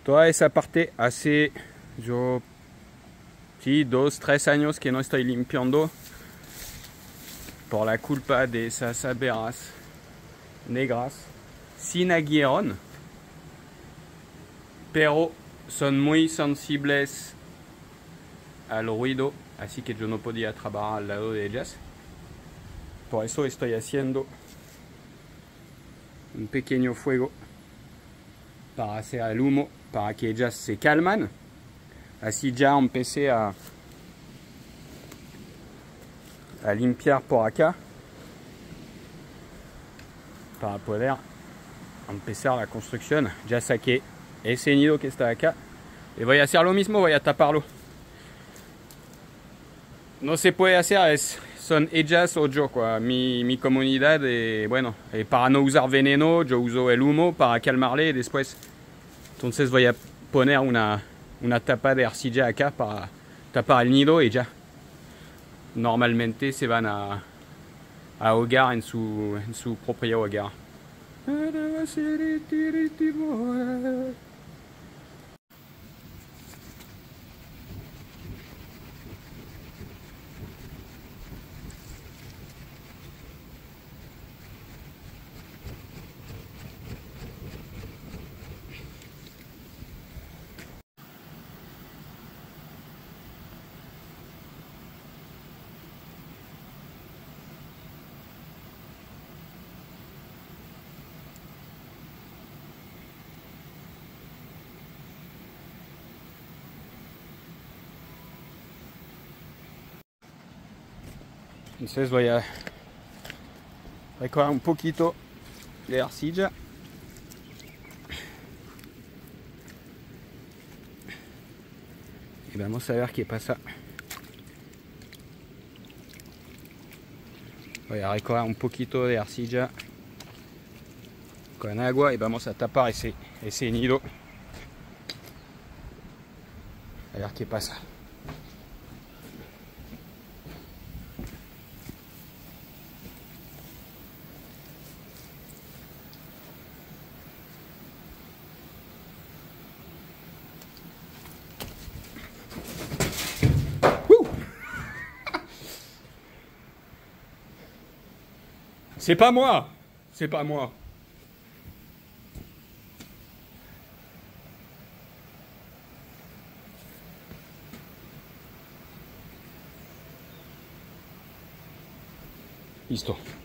Toda esa parte hace yo, sí, 2, 3 años que no estoy limpiando por la culpa de esas abejas negras sin aguijón, pero son muy sensibles al ruido, así que yo no podía trabajar al lado de ellas. Por eso estoy haciendo un pequeño fuego para hacer el humo, para que ellas se calman. Así ya empecé a limpiar por acá para poder empezar la construcción. Ya saqué ese nido que está acá y voy a hacer lo mismo, voy a taparlo. No se puede hacer, son ellas o yo, mi comunidad, bueno, para no usar veneno, yo uso el humo para calmarle y después, entonces voy a poner una tapa de arcilla acá para tapar el nido y ya. Normalmente se van a ahogar en su propio hogar. Entonces voy a recoger un poquito de arcilla. Y vamos a ver qué pasa. Voy a recoger un poquito de arcilla con agua y vamos a tapar ese nido. A ver qué pasa. C'est pas moi, c'est pas moi. Listo.